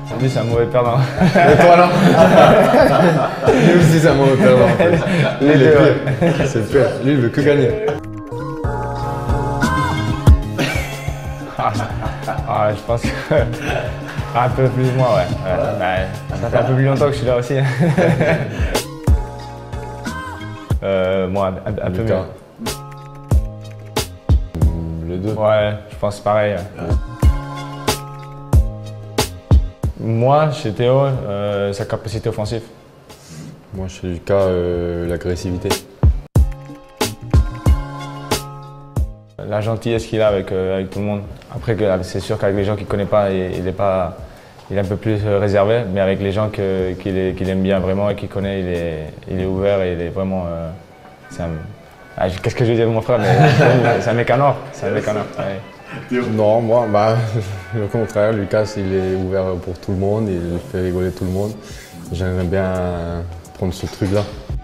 Lui, c'est un mauvais perdant. Et toi là? Lui aussi, c'est un mauvais perdant. En fait. Les deux, ouais. C'est le pire. Lui, il veut que gagner. Je pense que. Un peu plus moi, ouais. Ça fait un peu plus longtemps que je suis là aussi. Moi, un peu mieux. Les deux. Ouais, je pense pareil. Ouais. Moi, chez Théo, sa capacité offensive. Moi, chez Lucas, l'agressivité. La gentillesse qu'il a avec tout le monde. Après, c'est sûr qu'avec les gens qu'il ne connaît pas, il est un peu plus réservé, mais avec les gens qu'il aime bien vraiment et qu'il connaît, il est ouvert et il est vraiment. Qu'est-ce que je vais dire de mon frère, mais c'est un mec en or. C'est un mec en or. Ouais. Non, moi, au contraire, Lucas, il est ouvert pour tout le monde, il fait rigoler tout le monde. J'aimerais bien prendre ce truc-là.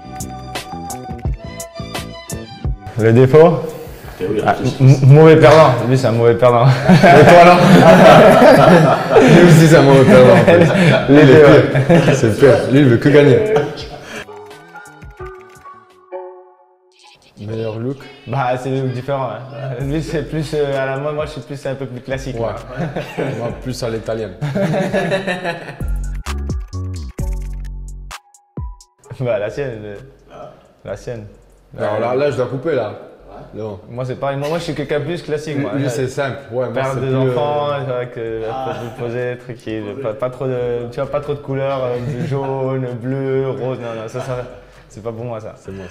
Le défaut? Mauvais perdant. Lui, c'est un mauvais perdant. Et toi là? Lui aussi, c'est un mauvais perdant. En fait. Les deux, ouais. C'est le pire. Lui, il veut que gagner. Meilleur look? C'est des looks différents. Ouais. Lui, c'est plus à la mode. Moi, je suis plus un peu plus classique. Ouais. Moi, plus à l'italienne. La sienne. La sienne. Alors là, je dois couper là. Non. Moi, c'est pareil. Moi, je suis quelqu'un plus classique. Moi. Lui, c'est simple. Ouais, moi, Père c'est des plus, enfants, c'est vrai que vous poser tranquille. Pas trop de, tu vois, pas trop de couleurs, jaune, bleu, rose. Non, ça c'est pas pour moi ça. C'est moi.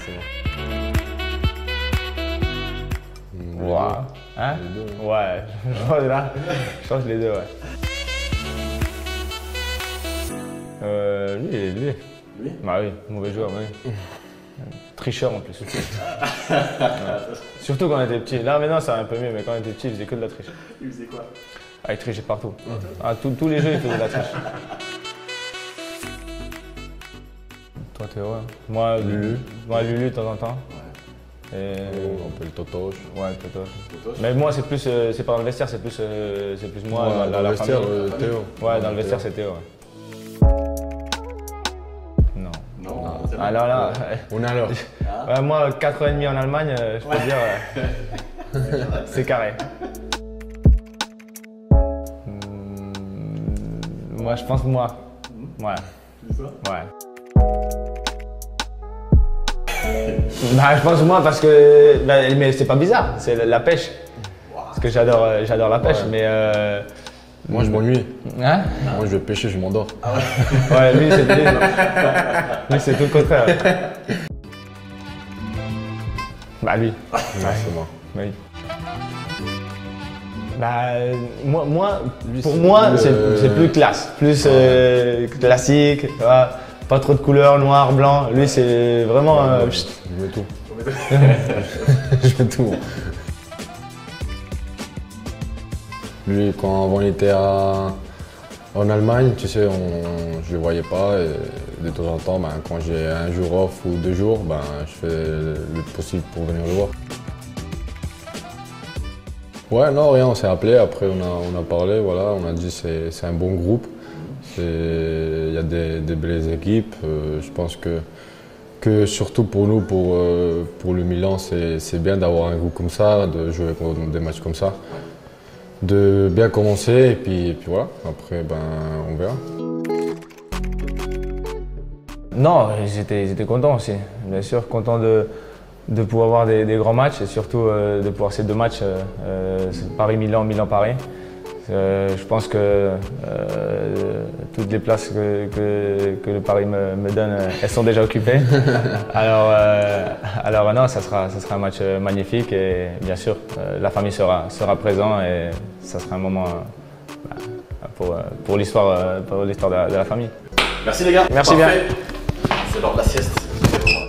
Wow. Hein? Les deux. Ouais, je change les deux, ouais. Lui. Bah oui, mauvais joueur, oui. Tricheur en plus. Ouais. Surtout quand on était petit. Là maintenant ça va un peu mieux, mais quand on était petit, il faisait que de la triche. Il faisait quoi? Il trichait partout. Tous les jeux, il faisait de la triche. Toi, t'es heureux? Moi, Lulu de temps en temps. Et... On peut le totoche. Ouais, totoche. Mais moi, c'est plus, c'est pas dans le vestiaire, c'est plus moi. Ouais, dans le vestiaire, Théo. Ouais, dans le vestiaire, c'est Théo. Ouais. Non. Alors là, On est alors. moi, 4 ans et demi en Allemagne, je peux dire, c'est carré. Moi, je pense moi. Ouais. C'est ça? Ouais. Je pense moi parce que, mais c'est pas bizarre, c'est la pêche. Parce que j'adore la pêche, Ouais. mais. Moi, je m'ennuie. Hein? Moi, je vais pêcher, je m'endors. Ouais, lui, c'est tout le contraire. Lui. C'est moi. Oui. Moi, Lui, pour c'est moi, plus, c'est plus classe, plus classique, tu vois, pas trop de couleurs, noir, blanc. Lui, c'est vraiment. Je mets tout. Je mets tout. Lui, avant il était en Allemagne, tu sais, je le voyais pas. Et de temps en temps, quand j'ai un jour off ou 2 jours, je fais le possible pour venir le voir. Ouais, non, rien, on s'est appelé, après on a parlé, voilà, on a dit c'est un bon groupe. Il y a des belles équipes. Je pense que surtout pour nous, pour le Milan, c'est bien d'avoir un groupe comme ça, de jouer des matchs comme ça. De bien commencer et puis voilà, après on verra. Non, j'étais content aussi, bien sûr, content de pouvoir avoir des grands matchs et surtout de pouvoir ces 2 matchs, Paris-Milan, Milan-Paris. Je pense que toutes les places que le Paris me donne, elles sont déjà occupées. Alors non, ça sera un match magnifique et bien sûr, la famille sera présente et ça sera un moment pour l'histoire de la famille. Merci les gars. Merci bien. C'est l'heure de la sieste.